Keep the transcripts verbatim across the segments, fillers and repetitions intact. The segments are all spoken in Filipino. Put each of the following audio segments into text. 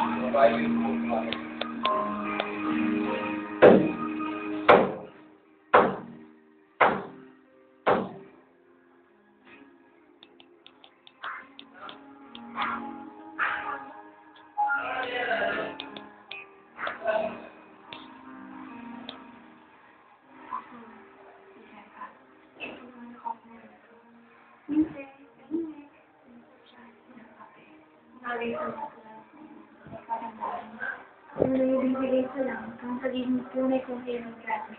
Binibigay ko lang. Kung sabihin mo tunay kung kayo ng grabe.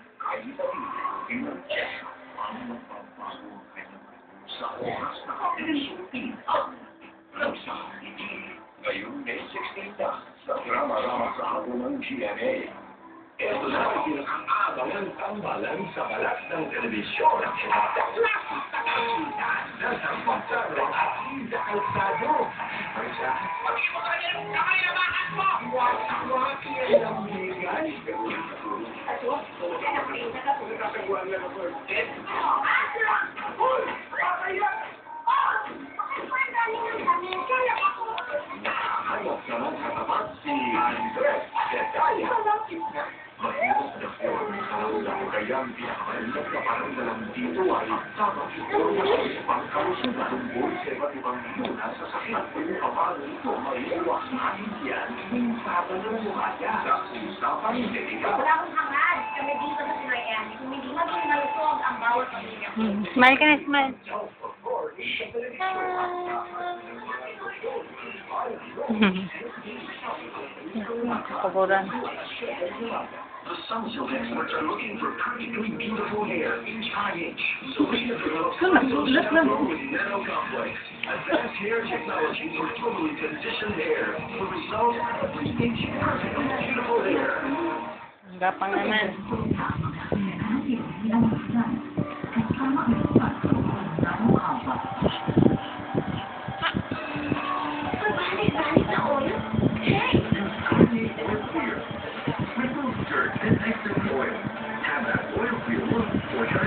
Sa oras na katisultin ang ngayong May sixteen sa drama-rama sa hapunang G M A. Ito na ang pinakaabangan tambalan sa balat ng telebisyon at klasik na kakita na sampagsalang at hindi kalsado. Ang sa pag-iwagalan ng kamayamahan mo! Waki-waki ay nambigay. At wag ko na nakita ka kung nakagawa na ng birthday. Hoy! Kakayak! Nakahanap naman sa tapat si Andres Detaya. Mahirap na form sa ulang kaya ang pinakamalap na parandalang dito ay tamang form sa pangkalusugan tungkol sa iba't ibang luna sa sakit kung paano ito may iwas na yan kung saban ng mukaya sa usapang delikado. Wala akong hangad. Kami dito sa Sinayan. Kung hindi maging malusog ang bawat pamilya. Smile ka na, smile. Kaburan. The Sunsilk experts are looking for perfectly beautiful hair inch by inch. So we have developed Sunsilk Shampoo with Nano Complex. Advanced hair technology for totally conditioned hair. The result, every inch perfectly beautiful hair. Gapang naman. Remove dirt and excess oil. Have that oil-free look for your